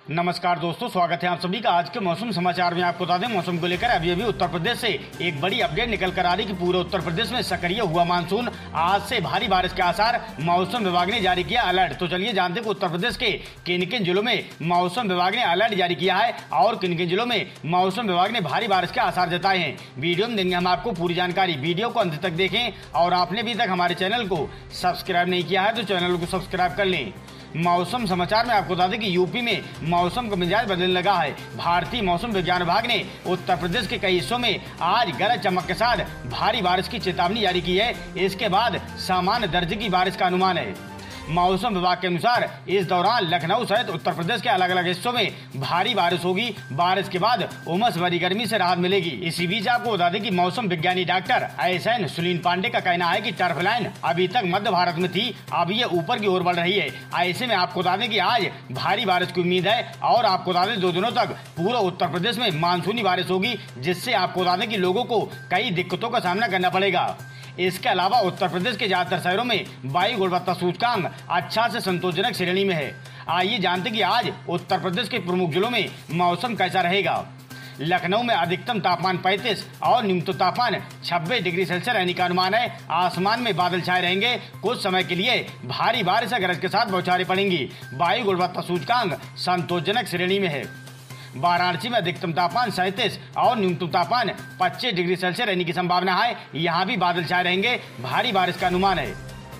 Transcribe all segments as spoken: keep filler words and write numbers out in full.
नमस्कार दोस्तों, स्वागत है आप सभी का आज के मौसम समाचार में। आपको बता दें, मौसम को लेकर अभी अभी उत्तर प्रदेश से एक बड़ी अपडेट निकल कर आ रही कि पूरे उत्तर प्रदेश में सक्रिय हुआ मानसून, आज से भारी बारिश के आसार, मौसम विभाग ने जारी किया अलर्ट। तो चलिए जानते हैं कि उत्तर प्रदेश के किन किन जिलों में मौसम विभाग ने अलर्ट जारी किया है और किन किन जिलों में मौसम विभाग ने भारी बारिश के आसार जताए हैं। वीडियो में देंगे हम आपको पूरी जानकारी। वीडियो को अंत तक देखें और आपने अभी तक हमारे चैनल को सब्सक्राइब नहीं किया है तो चैनल को सब्सक्राइब कर लें। मौसम समाचार में आपको बता दें कि यूपी में मौसम का मिजाज बदलने लगा है। भारतीय मौसम विज्ञान विभाग ने उत्तर प्रदेश के कई हिस्सों में आज गरज चमक के साथ भारी बारिश की चेतावनी जारी की है। इसके बाद सामान्य दर्जे की बारिश का अनुमान है। मौसम विभाग के अनुसार इस दौरान लखनऊ सहित उत्तर प्रदेश के अलग अलग हिस्सों में भारी बारिश होगी। बारिश के बाद उमस भरी गर्मी से राहत मिलेगी। इसी बीच आपको बता दें कि मौसम विज्ञानी doctor S N Sunil Pandey का कहना है कि टर्फ लाइन अभी तक मध्य भारत में थी, अब ये ऊपर की ओर बढ़ रही है। ऐसे में आपको बता दें कि आज भारी बारिश की उम्मीद है और आपको बता दें दो दिनों तक पूरा उत्तर प्रदेश में मानसूनी बारिश होगी, जिससे आपको बता दें कि लोगों को कई दिक्कतों का सामना करना पड़ेगा। इसके अलावा उत्तर प्रदेश के ज्यादातर शहरों में वायु गुणवत्ता सूचकांक अच्छा से संतोषजनक श्रेणी में है। आइए जानते कि आज उत्तर प्रदेश के प्रमुख जिलों में मौसम कैसा रहेगा। लखनऊ में अधिकतम तापमान पैंतीस और न्यूनतम तापमान छब्बीस डिग्री सेल्सियस रहने का अनुमान है। आसमान में बादल छाए रहेंगे। कुछ समय के लिए भारी बारिश या गरज के साथ बौछारें पड़ेंगी। वायु गुणवत्ता सूचकांक संतोषजनक श्रेणी में है। वाराणसी में अधिकतम तापमान सैंतीस और न्यूनतम तापमान पच्चीस डिग्री सेल्सियस रहने की संभावना है। यहाँ भी बादल छाए रहेंगे। भारी बारिश का अनुमान है।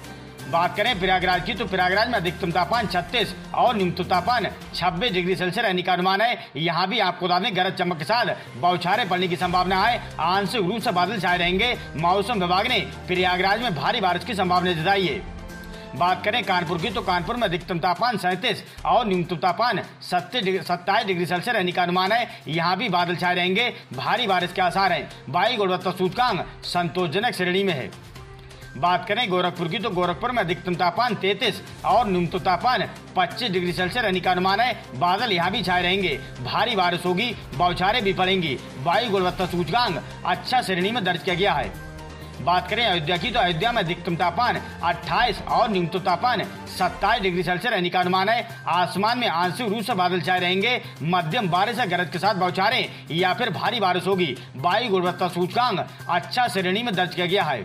बात करें प्रयागराज की तो प्रयागराज में अधिकतम तापमान छत्तीस और न्यूनतम तापमान छब्बीस डिग्री सेल्सियस रहने का अनुमान है। यहाँ भी आपको बता दें गरज चमक के साथ बौछारें पड़ने की संभावना है। आंशिक रूप से बादल छाए रहेंगे। मौसम विभाग ने प्रयागराज में भारी बारिश की संभावना जताई है। बात करें कानपुर की तो कानपुर में अधिकतम तापमान सैंतीस और न्यूनतम तापमान सत्ताईस डिग्री सेल्सियस रहने का अनुमान है। यहाँ भी बादल छाए रहेंगे। भारी बारिश के आसार हैं। वायु गुणवत्ता सूचकांक संतोषजनक श्रेणी में है। बात करें गोरखपुर की तो गोरखपुर में अधिकतम तापमान तैंतीस और न्यूनतम तापमान पच्चीस डिग्री सेल्सियस रहने का अनुमान है। बादल यहाँ भी छाए रहेंगे। भारी बारिश होगी। बौछारें भी पड़ेंगी। वायु गुणवत्ता सूचकांक अच्छा श्रेणी में दर्ज किया गया है। बात करें अयोध्या की तो अयोध्या में अधिकतम तापमान अट्ठाईस और न्यूनतम तापमान सत्ताईस डिग्री सेल्सियस रहने का अनुमान है। आसमान में आंशिक रूप से बादल छाए रहेंगे। मध्यम बारिश या गरज के साथ बौछारें या फिर भारी बारिश होगी। वायु गुणवत्ता सूचकांक अच्छा श्रेणी में दर्ज किया गया है।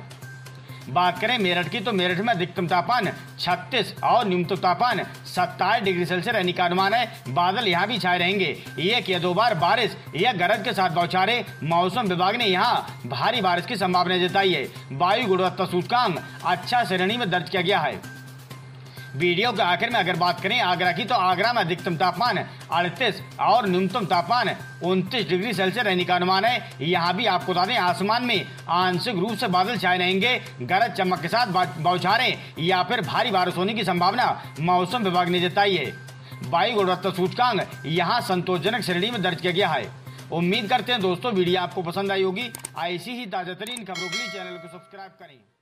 बात करें मेरठ की तो मेरठ में अधिकतम तापमान छत्तीस और न्यूनतम तापमान सत्ताईस डिग्री सेल्सियस रहने का अनुमान है। बादल यहाँ भी छाए रहेंगे। एक या दो बार बारिश या गरज के साथ बौछारें। मौसम विभाग ने यहाँ भारी बारिश की संभावना जताई है। वायु गुणवत्ता सूचकांक अच्छा श्रेणी में दर्ज किया गया है। वीडियो के आखिर में अगर बात करें आगरा की तो आगरा में अधिकतम तापमान अड़तीस और न्यूनतम तापमान उनतीस डिग्री सेल्सियस रहने का अनुमान है। यहाँ भी आपको बता दें आसमान में आंशिक रूप से बादल छाए रहेंगे। गरज चमक के साथ बौछारें या फिर भारी बारिश होने की संभावना मौसम विभाग ने जताई है। वायु गुणवत्ता सूचकांक यहाँ संतोषजनक श्रेणी में दर्ज किया गया है। उम्मीद करते हैं दोस्तों वीडियो आपको पसंद आई होगी। ऐसी ही ताजा तरीन खबरों के लिए चैनल को सब्सक्राइब करें।